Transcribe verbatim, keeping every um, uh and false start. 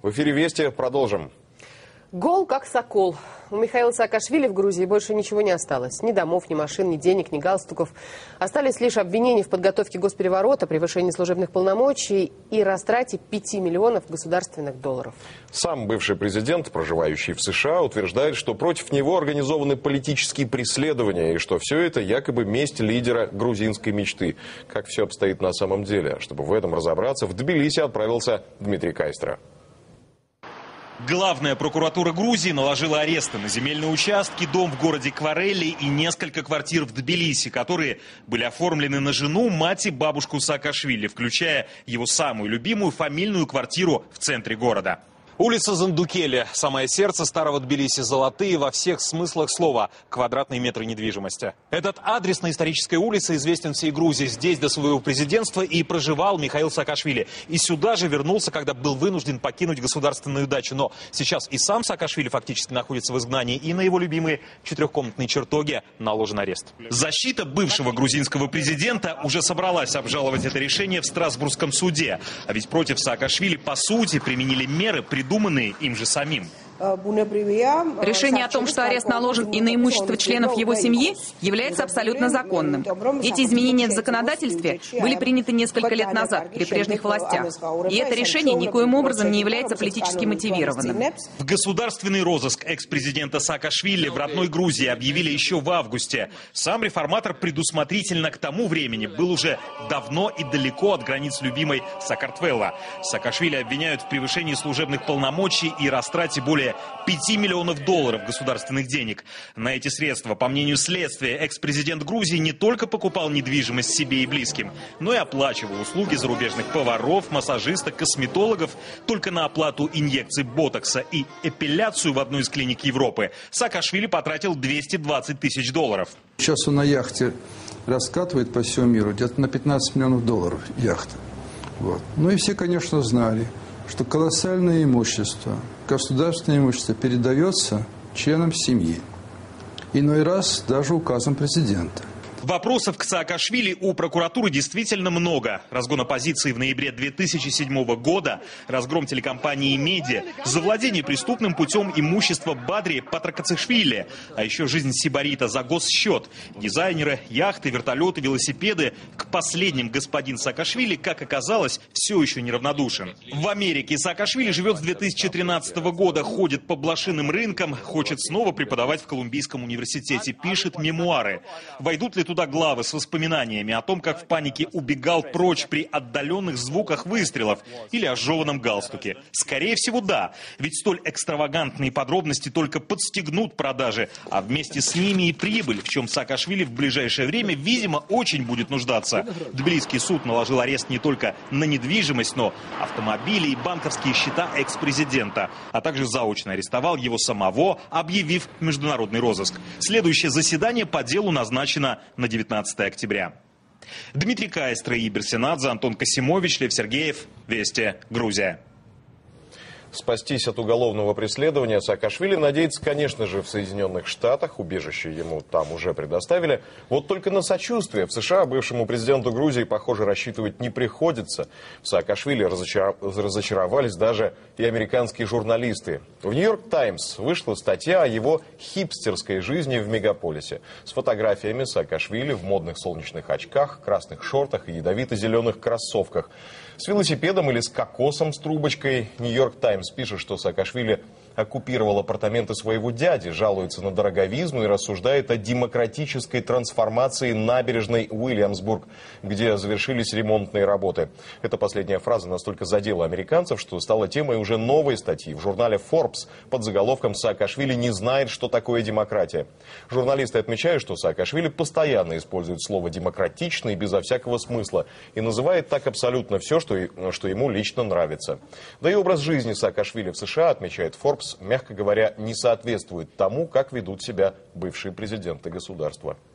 В эфире «Вести» продолжим. Гол как сокол. У Михаила Саакашвили в Грузии больше ничего не осталось. Ни домов, ни машин, ни денег, ни галстуков. Остались лишь обвинения в подготовке госпереворота, превышении служебных полномочий и растрате пяти миллионов государственных долларов. Сам бывший президент, проживающий в США, утверждает, что против него организованы политические преследования и что все это якобы месть лидера грузинской мечты. Как все обстоит на самом деле? Чтобы в этом разобраться, в Тбилиси отправился Дмитрий Кайстра. Главная прокуратура Грузии наложила аресты на земельные участки, дом в городе Кварелли и несколько квартир в Тбилиси, которые были оформлены на жену, мать и бабушку Саакашвили, включая его самую любимую фамильную квартиру в центре города. Улица Зандукели, самое сердце старого Тбилиси, золотые во всех смыслах слова квадратные метры недвижимости. Этот адрес на исторической улице известен всей Грузии. Здесь до своего президентства и проживал Михаил Саакашвили. И сюда же вернулся, когда был вынужден покинуть государственную дачу. Но сейчас и сам Саакашвили фактически находится в изгнании, и на его любимые четырехкомнатные чертоги наложен арест. Защита бывшего грузинского президента уже собралась обжаловать это решение в Страсбургском суде. А ведь против Саакашвили, по сути, применили меры, придуманные им же самим. Решение о том, что арест наложен и на имущество членов его семьи, является абсолютно законным. Эти изменения в законодательстве были приняты несколько лет назад при прежних властях. И это решение никоим образом не является политически мотивированным. В государственный розыск экс-президента Саакашвили в родной Грузии объявили еще в августе. Сам реформатор предусмотрительно к тому времени был уже давно и далеко от границ любимой Саакартвело. Саакашвили обвиняют в превышении служебных полномочий и растрате более пяти миллионов долларов государственных денег. На эти средства, по мнению следствия, экс-президент Грузии не только покупал недвижимость себе и близким, но и оплачивал услуги зарубежных поваров, массажисток, косметологов. Только на оплату инъекций ботокса и эпиляцию в одной из клиник Европы Саакашвили потратил двести двадцать тысяч долларов. Сейчас он на яхте раскатывает по всему миру где-то на пятнадцать миллионов долларов яхта. Вот. Ну и все, конечно, знали, что колоссальное имущество, государственное имущество передается членам семьи. Иной раз даже указом президента. Вопросов к Саакашвили у прокуратуры действительно много. Разгон оппозиции в ноябре две тысячи седьмого года, разгром телекомпании «Медиа», завладение преступным путем имущества Бадри Патракацишвили, а еще жизнь Сибарита за госсчет, дизайнеры, яхты, вертолеты, велосипеды. К последним господин Саакашвили, как оказалось, все еще неравнодушен. В Америке Саакашвили живет с две тысячи тринадцатого года, ходит по блошиным рынкам, хочет снова преподавать в Колумбийском университете, пишет мемуары. Войдут ли туда главы с воспоминаниями о том, как в панике убегал прочь при отдаленных звуках выстрелов или ожеванном галстуке? Скорее всего, да. Ведь столь экстравагантные подробности только подстегнут продажи, а вместе с ними и прибыль, в чем Саакашвили в ближайшее время, видимо, очень будет нуждаться. Тбилисский суд наложил арест не только на недвижимость, но автомобили и банковские счета экс-президента, а также заочно арестовал его самого, объявив международный розыск. Следующее заседание по делу назначено на девятнадцатое октября. Дмитрий Кайстра, Игорь Сенадзе, Антон Касимович, Лев Сергеев. Вести, Грузия. Спастись от уголовного преследования Саакашвили надеется, конечно же, в Соединенных Штатах. Убежище ему там уже предоставили. Вот только на сочувствие в США бывшему президенту Грузии, похоже, рассчитывать не приходится. В Саакашвили разочаров... разочаровались даже и американские журналисты. В «Нью-Йорк Таймс» вышла статья о его хипстерской жизни в мегаполисе с фотографиями Саакашвили в модных солнечных очках, красных шортах и ядовито-зеленых кроссовках. С велосипедом или с кокосом с трубочкой. «Нью-Йорк Таймс» пишет, что Саакашвили оккупировал апартаменты своего дяди, жалуется на дороговизну и рассуждает о демократической трансформации набережной Уильямсбург, где завершились ремонтные работы. Эта последняя фраза настолько задела американцев, что стала темой уже новой статьи в журнале Forbes под заголовком «Саакашвили не знает, что такое демократия». Журналисты отмечают, что Саакашвили постоянно использует слово «демократичный» безо всякого смысла и называет так абсолютно все, что, что ему лично нравится. Да и образ жизни Саакашвили в США, отмечает Forbes, мягко говоря, не соответствует тому, как ведут себя бывшие президенты государства.